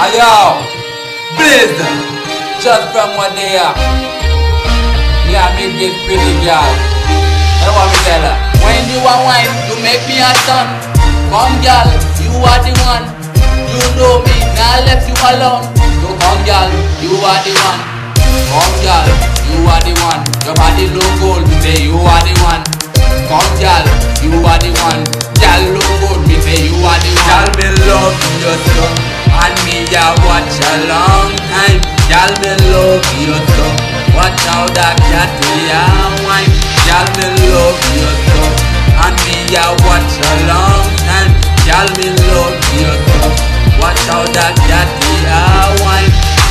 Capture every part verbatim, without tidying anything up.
Ayo, Blizz, just from what they are. Yeah, me this pretty girl. I want me tell her. When you are wine, you make me a son. Come girl, you are the one. You know me, now left you alone. So come girl, you are the one. Come girl, you are the one. Your body look good, me say you are the one. Come girl, you are the one. Girl look good, me say you are the one. Girl, me love you so, and me ya watch a long time. Girl, me love you so, watch how that cat ya wine. Girl, me love you so, and me ya watch a long time. Girl, me love you so, watch how that cat ya wine.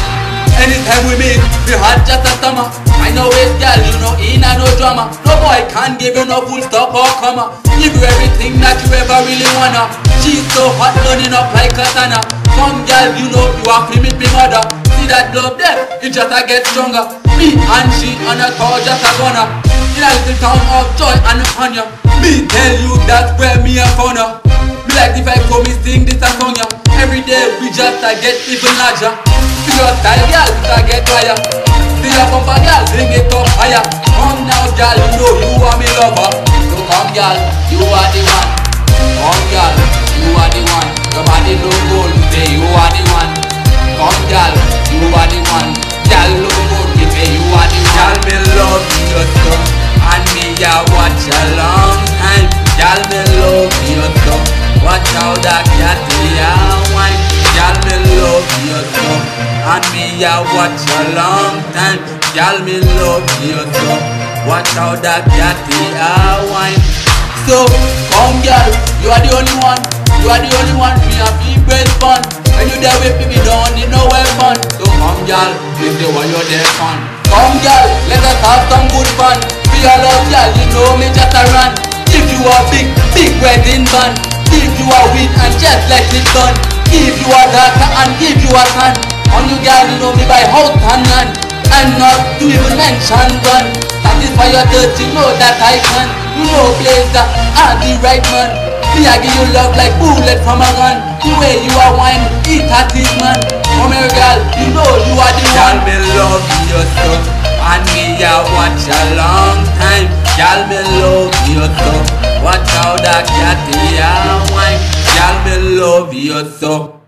Anytime we meet, we hot just a summer. I know it, girl, you know, in and no drama. No boy can't give you no full stop or comma. Give you everything that you ever really wanna. She's so hot, burning up like katana. Come girl, you know, you are free with me mother. See that love there, it just a get stronger. Me and she on a call just a gonna. In a little town of joy and honor. Me tell you that's where me a found her. Me like if I come me sing this a song ya. Every day we just a get even larger. See your style girl, it a get higher. See your bumper girl, bring it up higher. Come now girl, you know you are me lover. So come girl, you are the one. Come girl, you are the one. Your body look good, say you are the one. Come girl, you are the one. Girl look good, me say you are the one. Girl me love you so, and me ya watch a long time. Girl me love you so, watch how that cat ya wine. Girl me love you so, and me ya watch a long time. Girl me love you so, watch how that cat ya wine. So come girl, you are the only one. You are the only one, me a big great fun. When you there with me, me don't need no weapon. So come girl, this the one you're there fun. Come girl, let us have some good fun. Be a love girl, you know me just a run. If you are big, big wedding band. If you are weak and just let it burn. If you are daughter and give you a son. On you girl, you know me by house and land. And not to even mention gun. Satisfy your thirst, you know that I can. You know Blazer, I'm the right man. Me I give you love like bullet from a gun. The way you are wine, eat at it man. Come here girl, you know you are the one. Girl me love you so, and me ya watch a long time. Girl me love you so, watch how that cat ya wine. Girl me love you so.